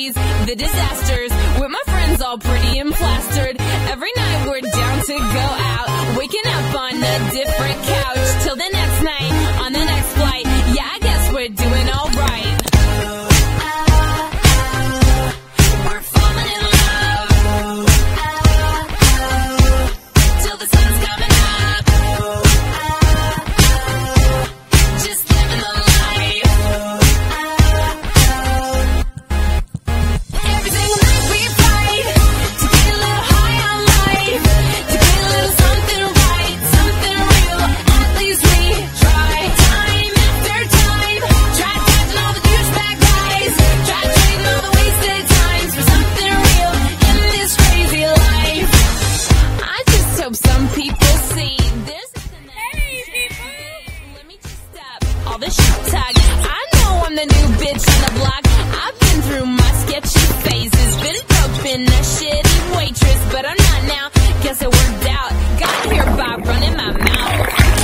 parties, the disasters, with my friends all pretty and plastered. Every night we're down to go out, waking up on a different couch, till the next night, on the next flight. Yeah, I guess we're doing alright. We're falling in love, till the sun's coming up, just living the life. Every single night we fight to get a little high on life, to get a little something right, something real. At least we try, time after time. Try dodging all the douchebag guys, try trading all the wasted times for something real in this crazy life. I just hope some people see there's nothing that let me just stop all the shit talk. I know I'm the new bitch on the block. I've been through my sketchy phases, been broke, been a shitty waitress, but I'm not now. Guess it worked out. Got here by running my mouth.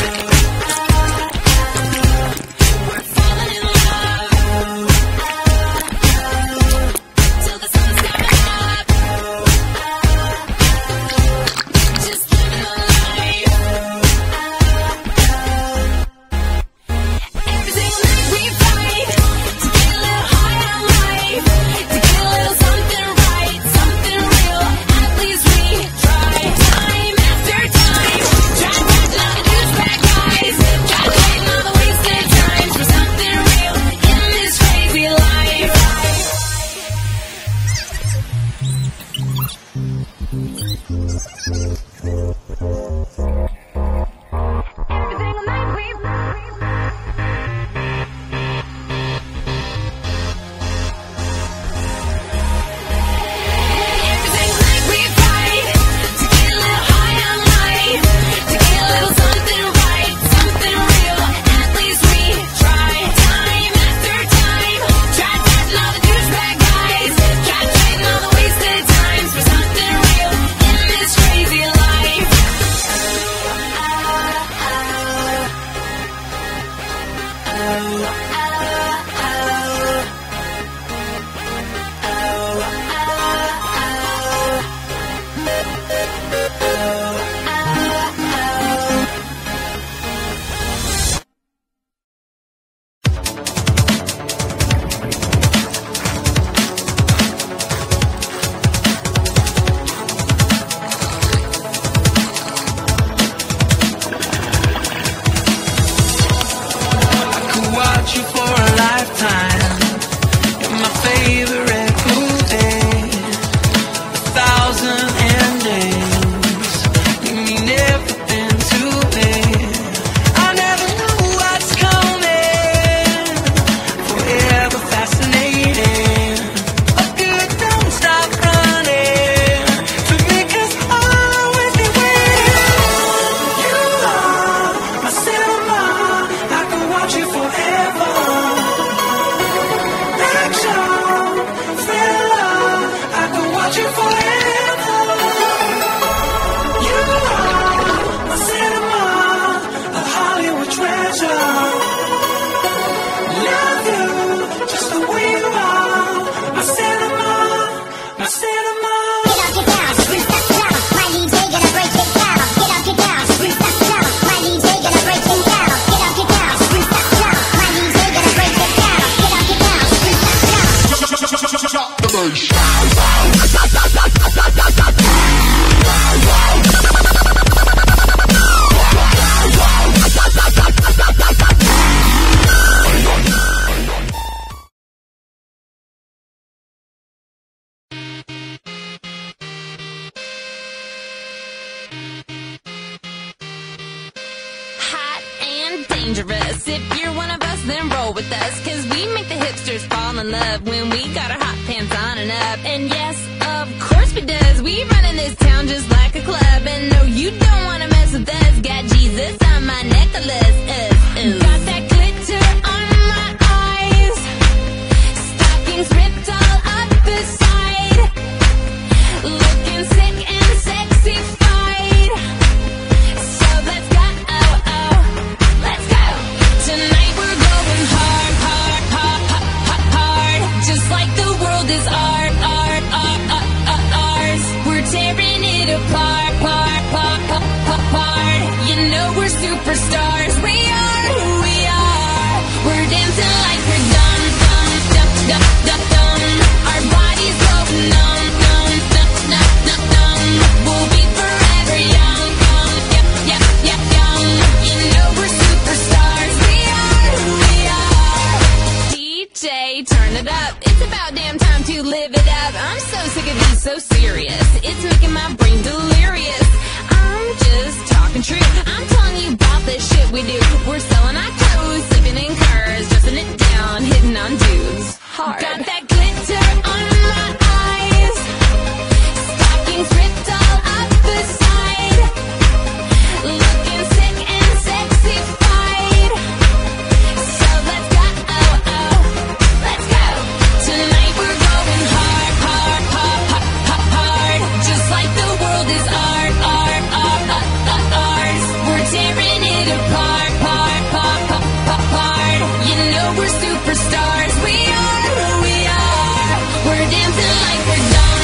We're falling in love, till the sun's coming up, just living the life. Every single night we fight to get a little high on life, to get a little something right, something real. At least we try, time after time. Try dodging all the douchebag guys, try trading all the wasted times for something real in this crazy life. Every single night we Every single night we fight to get a little high on life, to get a little something right, something real. At least we try, time after time. Try dodging all the douchebag guys, try trading all the wasted times for something real in this crazy life. Could watch you for a lifetime. You're my favorite movie. 1,000 days. You mean everything to me. I never know what's coming. Forever fascinating. But good, don't stop running. For me, 'cause I'll always be waiting. You are my cinema. I could watch you forever. Action, thriller. I could watch you forever. You are my cinema, a Hollywood treasure. Love you just the way you are. My cinema, my cinema. Get up, get down, Bruce, that's down. My DJ gonna break it down. Get up, get down, Bruce, that's down. My DJ gonna break it down. Get up, get down, Bruce, that's down. My DJ gonna break it down. Get up, get down, Bruce, that's down. Hot and dangerous. If you're one of us, then roll with us, 'cause we make the hipsters fall in love when we got our hot pants on and up. And yes, of course we does. We run in this town just like a club. And no, you don't wanna mess with us. Got Jesus on my necklace. Got that glitter on my eyes. Stockings ripped all up the side. Looking sick and sexy fied. So let's go, let's go. Tonight we're going hard, hard, hard, hard, hard. Just like the world is ours. sick of these so serious. It's making my brain delirious. I'm just talking true. I'm telling you about the shit we do. We're selling our clothes, sleeping in cars, dressing it down, hitting on dudes hard. Got that glitter on my eyes, stockings ripped all up the side, looking sick and sexified. So let's go, let's go. Tonight we're going hard, hard, hard, hard, hard, hard. Just like the world is ours. We're tearing it apart, part. You know we're superstars. We are who we are. We're dancing like we're dumb.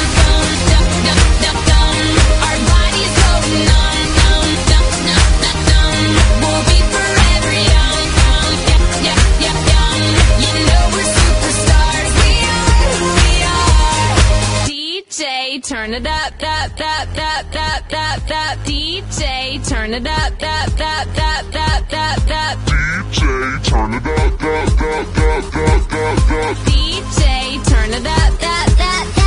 Our bodies going numb. We'll be forever young. You know we're superstars. We are who we are. DJ, turn it up. DJ, turn it up. DJ, turn it up. DJ, turn it up.